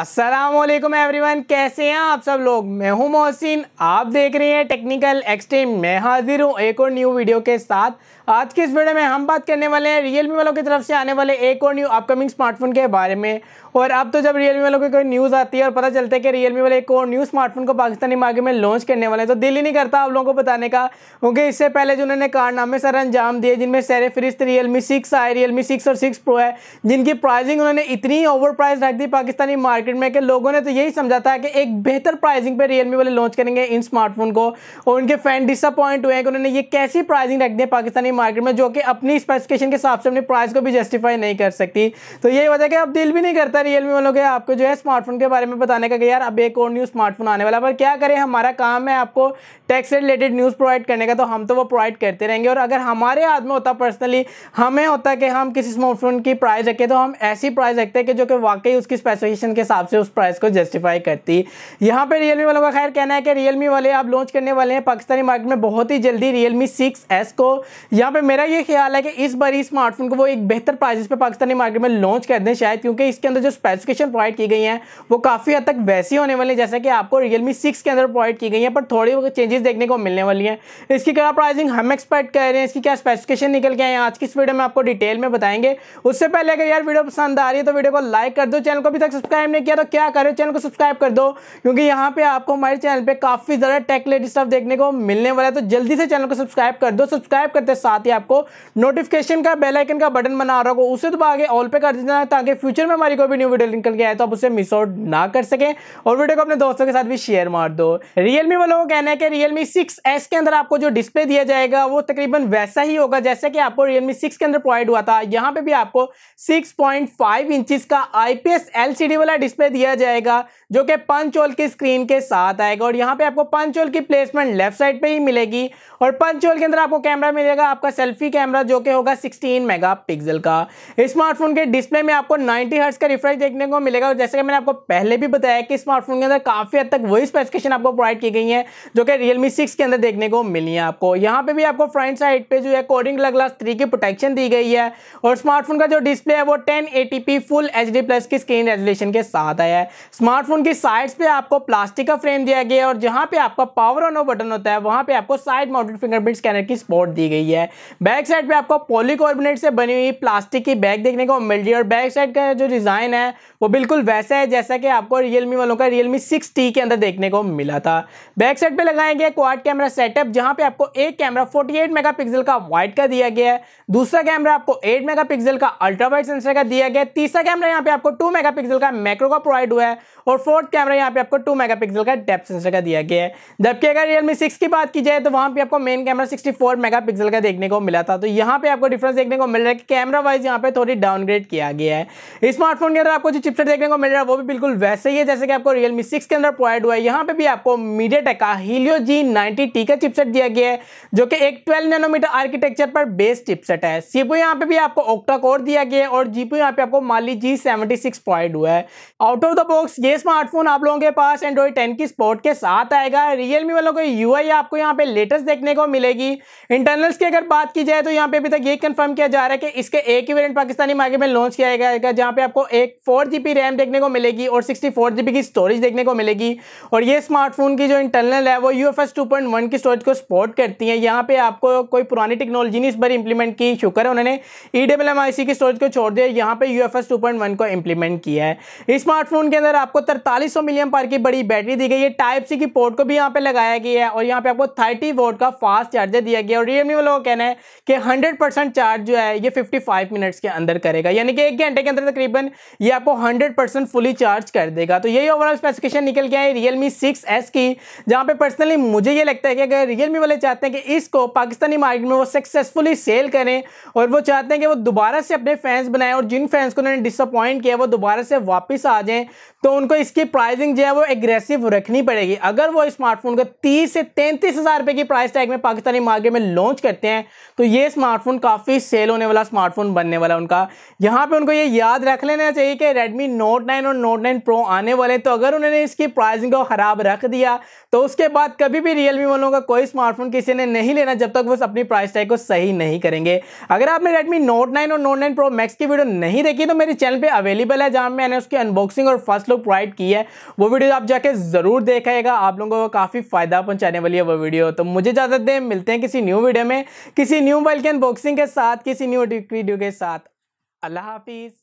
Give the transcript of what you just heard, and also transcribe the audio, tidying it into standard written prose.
अस्सलामुअलैकुम एवरीवन, कैसे हैं आप सब लोग। मैं हूं मोहसिन, आप देख रहे हैं टेक्निकल एक्सट्रीम। मैं हाजिर हूं एक और न्यू वीडियो के साथ। आज के इस वीडियो में हम बात करने वाले हैं रियलमी वालों की तरफ से आने वाले एक और न्यू अपकमिंग स्मार्टफोन के बारे में। और अब तो जब रियलमी वालों की कोई न्यूज़ आती है और पता चलता है कि रियलमी वाले एक और न्यू स्मार्टफोन को पाकिस्तानी मार्केट में लॉन्च करने वाले हैं, तो दिल ही नहीं करता आप लोगों को बताने का, क्योंकि इससे पहले जो उन्होंने कारनामे सर अंजाम दिए, जिनमें सर फहरिस्त रियलमी 6 आए, रियलमी 6 और 6 प्रो है, जिनकी प्राइसिंग उन्होंने इतनी ओवर प्राइस रख दी पाकिस्तानी मार्केट में कि लोगों ने तो यही समझा था कि एक बेहतर प्राइसिंग पे रियलमी वाले लॉन्च करेंगे इन स्मार्टफोन को। और उनके फैन डिसअपॉइंट हुए हैं कि उन्होंने ये कैसी प्राइसिंग रख दी पाकिस्तानी मार्केट में, जो कि अपनी स्पेसिफिकेशन के हिसाब से अपनी प्राइस को भी जस्टिफाई नहीं कर सकती। तो यही वजह कि अब दिल भी नहीं करता रियलमी वालों के आपको जो है स्मार्टफोन के बारे में बताने का कि यार अब एक और न्यू स्मार्टफोन आने वाला। पर क्या करें, हमारा काम है आपको टेक से रिलेटेड न्यूज़ प्रोवाइड करने का, तो हम तो वो प्रोवाइड करते रहेंगे। और अगर हमारे हाथ में होता, पर्सनली हमें होता कि हम किसी स्मार्टफोन की प्राइस रखें, तो हम ऐसी प्राइस रखते हैं कि जो कि वाकई उसकी स्पेसिफिकेशन के हिसाब से उस प्राइस को जस्टिफाई करती। यहाँ पे रियलमी वालों का खैर कहना है कि रियलमी वाले आप लॉन्च करने वाले हैं पाकिस्तानी मार्केट में बहुत ही जल्दी रियलमी 6S को। यहाँ पे मेरा ये ख्याल है कि इस बार इस स्मार्टफोन को वो एक बेहतर प्राइस पे पाकिस्तानी मार्केट में लॉन्च कर दें शायद, क्योंकि इसके अंदर जो स्पेसिफिकेशन प्रोवाइड की गई हैं वो काफ़ी हद तक वैसी होने वाली है जैसा कि आपको रियलमी 6 के अंदर प्रोवाइड की गई है, पर थोड़ी बहुत चेंजेस देखने को मिलने वाली हैं। इसकी क्या प्राइसिंग हम एक्सपेक्ट कर रहे हैं, इसकी क्या स्पेसिफिकेशन निकल के आए हैं, आज की इस वीडियो में आपको डिटेल में बताएंगे। उससे पहले अगर यार वीडियो पसंद आ रही है तो वीडियो को लाइक कर दो, चैनल को अभी तक सब्सक्राइब नहीं किया तो क्या करें, चैनल को सब्सक्राइब कर दो, क्योंकि यहाँ पे आपको हमारे चैनल पे काफ़ी ज़्यादा टेक रिलेटेड स्टफ देखने को मिलने वाला है। तो जल्दी से चैनल को सब्सक्राइब कर दो। सब्सक्राइब करते साथ ही आपको नोटिफिकेशन का बेल आइकन का बटन बना रहा होगा, उसे दबा के ऑल पे कर देना, ताकि फ्यूचर में हमारी कोई भी न्यू वीडियो निकल के आए तो आप उसे मिस आउट ना कर सके। और वीडियो को अपने दोस्तों के साथ भी शेयर मार दो। रियलमी वालों को कहना है कि रियलमी 6S के अंदर आपको जो डिस्प्ले दिया जाएगा वो तकरीबन वैसा ही होगा जैसे कि आपको रियलमी 6 के अंदर प्रोवाइड हुआ था। यहाँ पे भी आपको 6.5 इंचेस का IPS LCD वाला डिस्प्ले दिया जाएगा, जो कि 5 होल की स्क्रीन के साथ आएगा। और यहाँ पे आपको 5 होल की प्लेसमेंट लेफ्ट साइड पे ही मिलेगी। और 5 होल के अंदर आपको कैमरा मिलेगा, आपका सेल्फी कैमरा, जो कि होगा 16 मेगापिक्सल का। स्मार्टफोन के डिस्प्ले में आपको 90 हर्ट्ज का रिफ्रेश देखने को मिलेगा। और जैसे कि मैंने आपको पहले भी बताया कि स्मार्टफोन के अंदर काफी हद तक वही स्पेसिफिकेशन आपको प्रोवाइड की गई है जो कि रियलमी 6 के अंदर देखने को मिली है आपको। यहाँ पे भी आपको फ्रंट साइड पे जो है कोडिंग ग्लास 3 की प्रोटेक्शन दी गई है। और स्मार्टफोन का जो डिस्प्ले है वो 1080p फुल HD प्लस की स्क्रीन रेजोल्यूशन के साथ आया है। स्मार्टफोन की साइड्स पे आपको प्लास्टिक का फ्रेम दिया गया है, और जहां पे आपका पावर ऑन बटन होता है वहां पे आपको साइड माउंटेड फिंगरप्रिंट स्कैनर की सपोर्ट दी गई है। बैक साइड पे आपको पॉलीकार्बोनेट से बनी हुई प्लास्टिक की बैग देखने को मिल रही है। और बैक साइड का जो डिजाइन है वो बिल्कुल वैसा है जैसा कि आपको रियलमी वालों का रियलमी 6T के अंदर देखने को मिला था। बैक साइड पे लगाया गया क्वाड कैमरा सेटअप, जहां पे आपको एक कैमरा 48 मेगापिक्सल का वाइड का दिया गया है, दूसरा कैमरा आपको 8 मेगापिक्सल का अल्ट्रा वाइड सेंसर का दिया गया है, तीसरा कैमरा यहाँ पे आपको 2 मेगापिक्सल का मैक्रो का प्रोवाइड हुआ है, और फोर्थ कैमरा यहाँ पे आपको 2 मेगापिक्सल का डेप्थ सेंसर का दिया गया है। जबकि अगर रियलमी 6 की बात की जाए तो वहां पे आपको मेन कैमरा 64 मेगापिक्सल का देखने को मिला था। तो यहाँ पे आपको डिफरेंस देखने को मिल रहा है कि कैमरा वाइज यहाँ पे थोड़ी डाउनग्रेड किया गया है। स्मार्टफोन के अंदर आपको जो चिपसेट देखने को मिल रहा है वो भी बिल्कुल वैसे ही है जैसे कि आपको रियलमी 6 के अंदर प्रोवाइड हुआ है। यहाँ पे भी आपको मीडियाटेक का Helio G90T का चिपसेट दिया गया है, जो कि एक 12 नैनोमीटर आर्किटेक्चर पर बेस्ड चिपसेट है। सीपीयू यहाँ पे भी आपको ऑक्टा कोर दिया गया है, और जीपीयू यहाँ पे आपको Mali G76 प्रोवाइड हुआ है। आउट ऑफ द बॉक्स ये स्मार्टफोन आप लोगों के पास Android 10 की सपोर्ट के साथ आएगा। रियलमी वालों को UI आपको यहाँ पे लेटेस्ट देखने को मिलेगी। इंटरनल्स की अगर बात की जाए तो यहाँ पे अभी तक ये कंफर्म किया जा रहा है कि इसके एक ही वेरिएंट पाकिस्तानी मार्केट में लॉन्च किया जाएगा, जहाँ पे आपको एक 4GB रैम देखने को मिलेगी और 64GB की स्टोरेज देखने को मिलेगी। और ये स्मार्टफोन की जो इंटरनल है वो UFS 2.1 की स्टोरेज को सपोर्ट करती है। यहाँ पे आपको कोई पुरानी टेक्नोलॉजी नहीं इस बार इंप्लीमेंट की, शुक्र है उन्होंने eMMIC की स्टोरेज को छोड़ दिया, यहाँ पे UFS 2.1 को इंप्लीमेंट किया है। इस स्मार्टफोन के अंदर आपको 4300 mAh की बड़ी बैटरी दी गई है। टाइप सी की पोर्ट को भी यहाँ पे लगाया गया है, और यहाँ पे आपको 30 वोल्ट का फास्ट चार्जर दिया गया है। और रियलमी वालों का कहना है कि 100% चार्ज जो है ये 55 मिनट्स के अंदर करेगा, यानी कि 1 घंटे के अंदर तकरीबन ये आपको 100% फुली चार्ज कर देगा। तो यही ओवरऑल स्पेसिफिकेशन निकल के आई रियलमी 6S की, जहां पे पर्सनली मुझे ये लगता है कि अगर रियलमी वाले चाहते हैं कि इसको पाकिस्तानी मार्केट में वो सक्सेसफुली सेल करें, और वो चाहते हैं कि वो दोबारा से अपने फैंस बनाएं, और जिन फैंस को उन्होंने डिसअपॉइंट किया वो दोबारा से वापस आ जाएं, तो उनको इस इसकी प्राइसिंग जो है वो एग्रेसिव रखनी पड़ेगी। अगर वो स्मार्टफोन को 30 से 33 हज़ार रुपए की प्राइस टैग में पाकिस्तानी मार्केट में लॉन्च करते हैं तो ये स्मार्टफोन काफ़ी सेल होने वाला स्मार्टफोन बनने वाला उनका। यहाँ पे उनको ये याद रख लेना चाहिए कि Redmi Note 9 और Note 9 Pro आने वाले, तो अगर उन्होंने इसकी प्राइसिंग को ख़राब रख दिया तो उसके बाद कभी भी Realme वालों का कोई स्मार्टफोन किसी ने नहीं लेना जब तक वो अपनी प्राइस टैग को सही नहीं करेंगे। अगर आपने Redmi Note 9 और Note 9 Pro Max की वीडियो नहीं देखी तो मेरे चैनल पे अवेलेबल है, जहाँ मैंने उसकी अनबॉक्सिंग और फर्स्ट लुक प्रोवाइड की है। वो वीडियो आप जाके जरूर देखिएगा, आप लोगों को काफ़ी फायदा पहुंचाने वाली है वो वीडियो। तो मुझे इजाजत दें, मिलते हैं किसी न्यू वीडियो में, किसी न्यू मोबाइल की अनबॉक्सिंग के साथ, किसी न्यू वीडियो के साथ। अल्लाह हाफिज़।